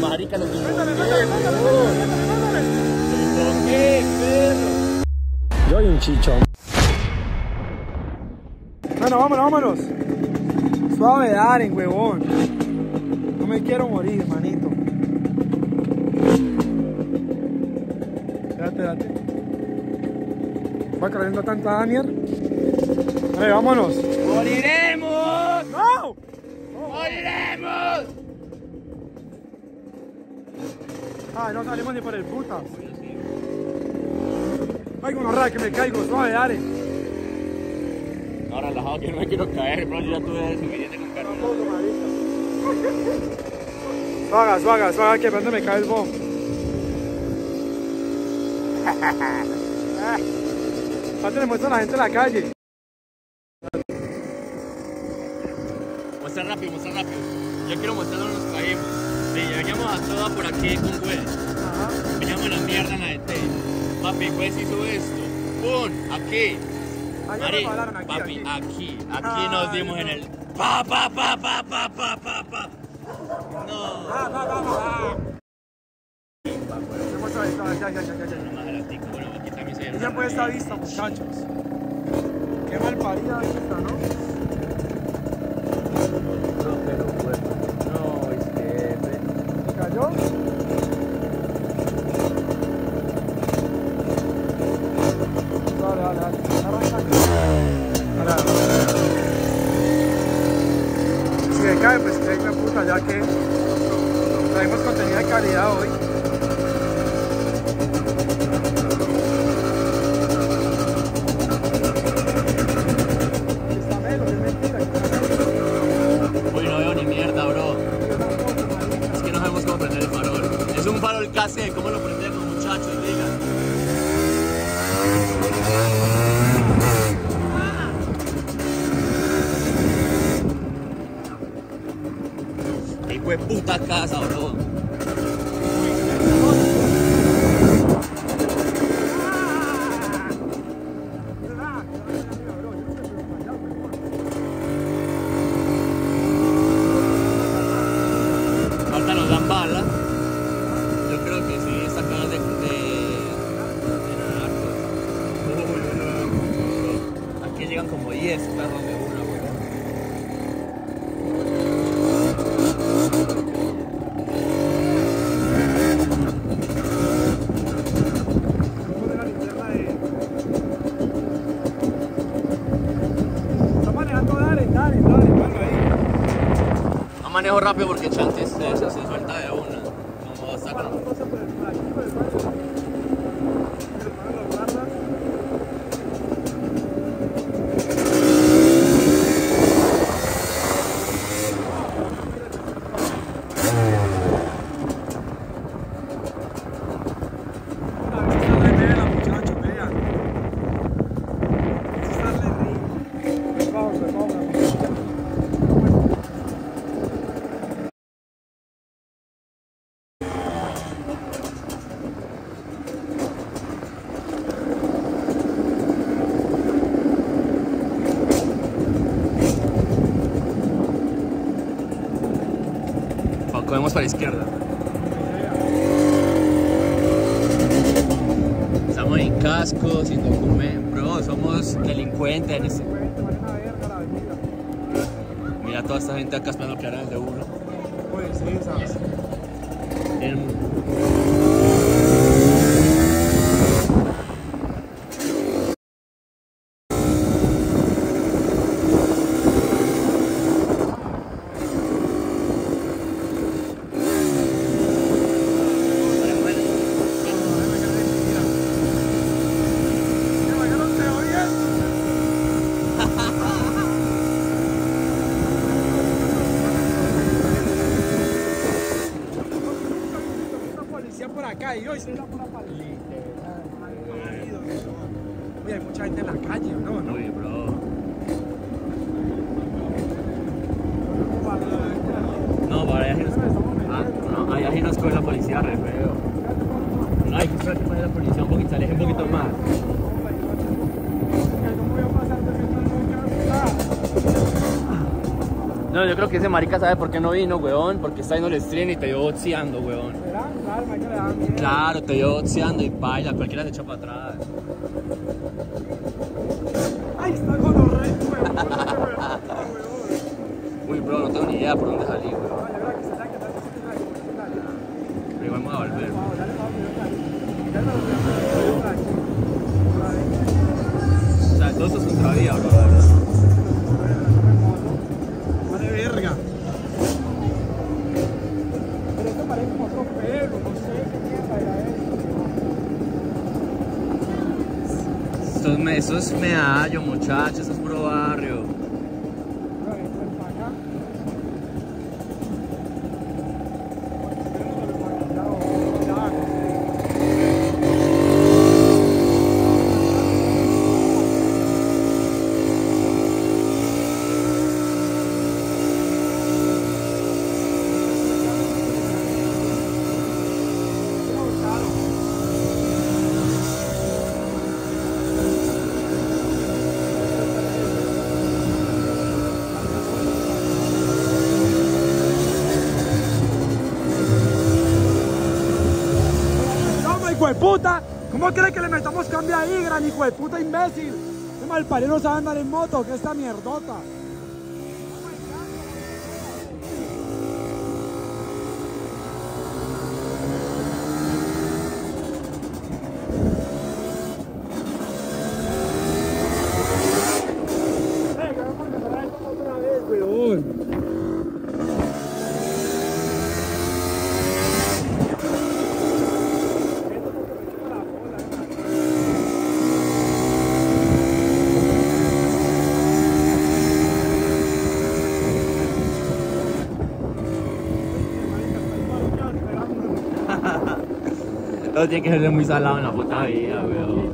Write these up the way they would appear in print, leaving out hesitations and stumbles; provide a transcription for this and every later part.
marica, lo que Yo y un chichón. Bueno, vámonos. Suave, Aren, huevón. No me quiero morir, manito. Date. Va cargando tanta Daniel. Vale, vámonos. ¡Moriremos! ¡No! ¡Moriremos! Ay, no salimos ni por el putas. Ay, con horror que me caigo. Suave, Aren. No, relajado, que no me quiero caer, bro. Yo ya tuve suficiente con carro. Suaga, que pronto me cae el bomb. Antes le muestro a la gente en la calle. Muestra rápido. Yo quiero mostrar dónde nos caímos. Sí, llegamos a toda por aquí con güey. Me llamo la mierda en la ET. Papi, pues hizo esto. ¡Pum! Aquí. Mari, papi, aquí nos dimos en el pa. No. Ya puede estar vista, muchachos. Qué mal parida vista, ¿no? No, es que ¿cayó? Dale. Si me cae, pues que me puta, ya que traemos contenido de calidad hoy. Uy, no veo ni mierda, bro. Es que no sabemos cómo prender el farol. Es un farol cassette, ¿cómo lo prendemos, muchachos? Digan. Hijo de puta casa, bro. Ahorita nos dan balas. Yo creo que sí, sacadas de narcos. Aquí llegan como 10 carros de una, güey. No manejo rápido porque Chantes se suelta de una. No saca. Cogemos para la izquierda. Estamos en casco, sin documento. Bro, somos delincuentes en este. Mira toda esta gente acá esperando que hagan el de uno. Pues sí, sabes. Por acá y hoy se da por la palita. Oye, hay mucha gente en la calle, ¿no? Uy, bro. No, para allá sí nos coge la policía re feo. No, hay que esperar que pase la policía un poquito, aleje un poquito más. No, yo creo que ese marica sabe por qué no vino, weón. Porque está yendo el stream y te vio boxeando, weón. ¿Será? Claro, marica, le da miedo. Claro, te vio boxeando y paila, cualquiera se echa para atrás. Ay, está gonorrea, weón. Uy, bro, no tengo ni idea por dónde salir, weón. Vale, verdad que se saque, Pero igual vamos a volver. O sea, todo esto es contravía, bro, la verdad. Vale, verga. Pero esto parece como otro perro, no sé qué mierda era eso. Eso es Medallo, muchachos, eso es puro barrio. Hijo de puta, ¿cómo cree que le metamos cambio ahí, gran hijo de puta imbécil? Este malparido no sabe andar en moto, que esta mierdota. Venga, vamos a empezar esto otra vez, weón. Todo tiene que ser muy salado en la puta vida, weón.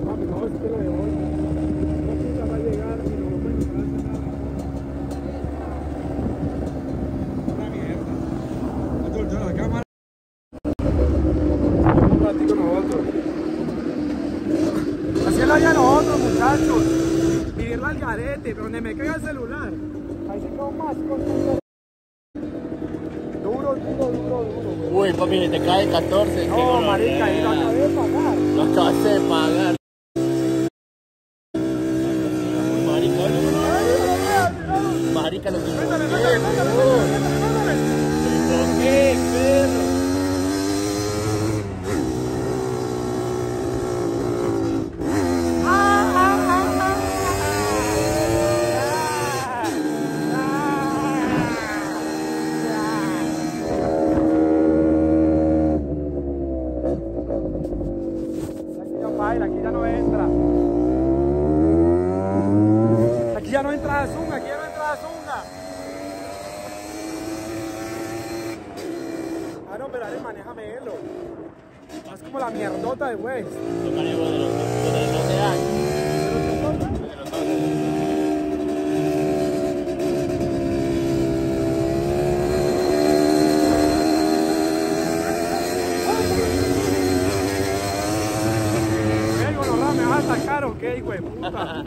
Así es la vida de nosotros, muchachos. Vivirla al garete, pero donde me caiga el celular. Ahí se quedó más contento. Duro. Uy, papi, te cae 14. No, marica, ahí lo acabé de pagar. Lo acabaste de pagar. Marica, lo que Métale. ¿Qué, perro? Aquí ya no entra. Aquí ya no entra la zunga, aquí ya no entra la zunga. Ah, no, pero dale, manéjamelo. Es como la mierdota de güey. Lo manejo de los 12 años. De los 12. ¿Me vas a sacar o qué, hijo de puta?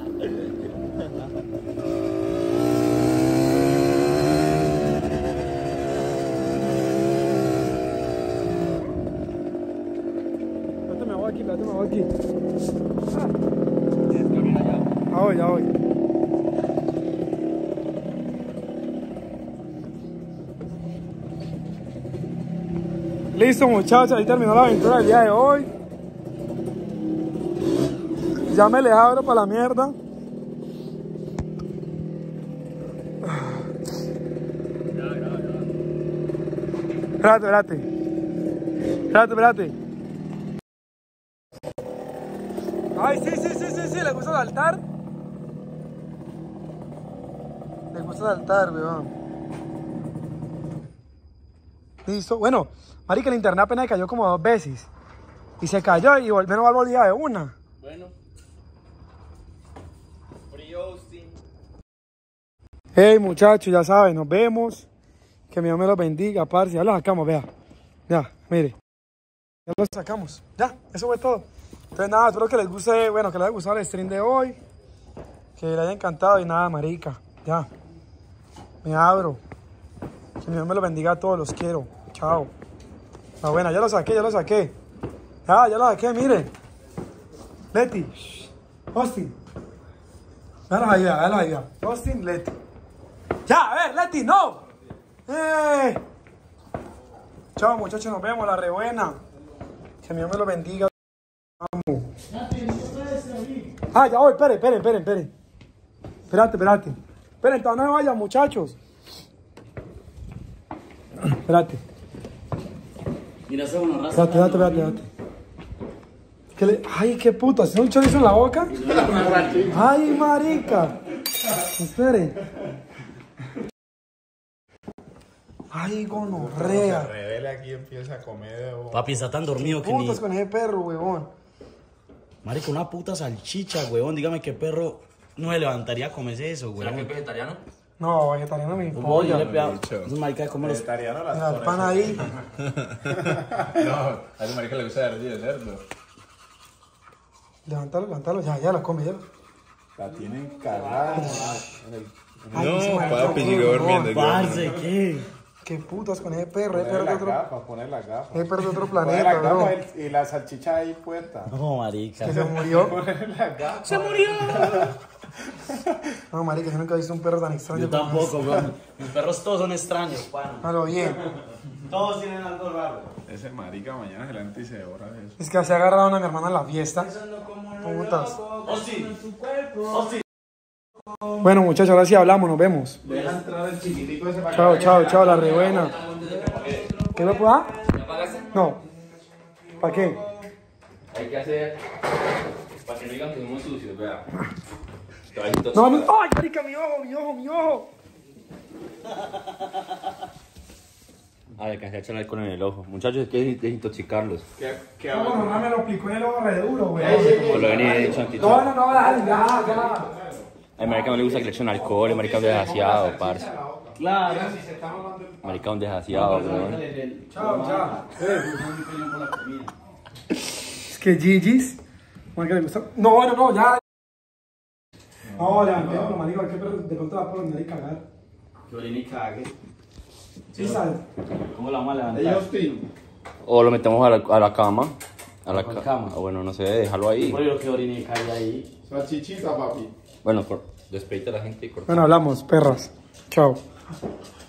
Espérate, me voy aquí. Tienes que abrir allá. Ya voy. Listo, muchachos, ahí terminó la aventura del día de hoy. Ya me le abro para la mierda. Espérate. Ay, sí, le gusta saltar. Le gusta saltar, weón. Listo. Bueno, marica, el internet apenas cayó como 2 veces. Y se cayó y menos mal volvía de una. Bueno. Hey, muchachos, ya saben, nos vemos. Que mi Dios me los bendiga, parce. Ya lo sacamos, vea. Ya, mire. Ya lo sacamos. Ya, eso fue todo. Entonces, nada, espero que les guste, bueno, que les haya gustado el stream de hoy. Que les haya encantado y nada, marica. Ya. Me abro. Que Dios me lo bendiga a todos, los quiero. Chao. La buena, ya lo saqué. Ya lo saqué, miren. Leti. Austin. Véalos ahí, vea. Austin, Leti. Ya, a ver, Leti, no. Chao, muchachos, nos vemos, la re buena. Que Dios me lo bendiga. Vamos. Ya voy, esperen. Espérate. Esperen, no me vayan, muchachos. Espérate. Mira, esa es una raza. Espérate. Ay, qué puto, ¿hace un chorizo en la boca? Ay, marica. Esperen. Ay, gonorrea. Se revela aquí, empieza a comer. Papi, está tan dormido que ni... Putas con ese perro, huevón. Marico, una puta salchicha, huevón. Dígame qué perro no se levantaría a comerse eso, ¿Será que huevón. es vegetariano? No, vegetariano me Oye, importa. le pega... Esos maricas como los... Vegetariano las Mira, el pan ahí. No, a ese marica le gusta de cerdo. Levántalo, ya la come, ya. La tienen cagada. Ay, ese No, marica, papi, qué llegó huevón. durmiendo. Parce, ¿qué? Qué putas con ese perro, ese perro de otro... Poner las gafas. Ese perro de otro Poner planeta, las bro. gafas y la salchicha ahí puesta. No, marica. Que se murió. Poner las gafas. ¡Se murió! No, marica, yo nunca he visto un perro tan extraño. Yo tampoco, weón. Mis perros todos son extraños, pana. Hágalo bien. Todos tienen algo raro. Ese marica mañana se levanta y se devora eso. Es que se agarraron a mi hermana en la fiesta. Putas. Hostia. Bueno, muchachos, ahora sí hablamos, nos vemos. Deja entrar el chiquitico ese para Chao, la re buena. ¿Qué lo puedo? ¿Ya pagaste? No. ¿Para qué? Hay que hacer... Para que no digan que somos sucios, vea. No, ¡ay, marica, mi ojo! Ay, alcancé a echar alcohol en el ojo. Muchachos, es que desintoxicarlos. ¿Qué No, mamá me lo explicó en el ojo re duro, güey. Por lo venía hecho antitoxicante. No, dale, ya. Ay, marica, no le gusta que le echen alcohol, el marica es un desgraciado, parce. Claro. Marica, un desgraciado, weón. Chao. Es que Gigi's. Marica, le gustó. No, ya. No, levantémoslo, marica, ¿qué perro de pronto la puedo venir y cagar? Que orine y cague. Sí, ¿sabes? ¿Cómo la vamos a levantar? O lo metemos a la cama. A la ¿Cuál cama. cama? Bueno, no sé, déjalo ahí. Oye, lo que orine y cague ahí. Salchichita, papi. Bueno, despedite a la gente y corta. Bueno, hablamos, perras. Chao.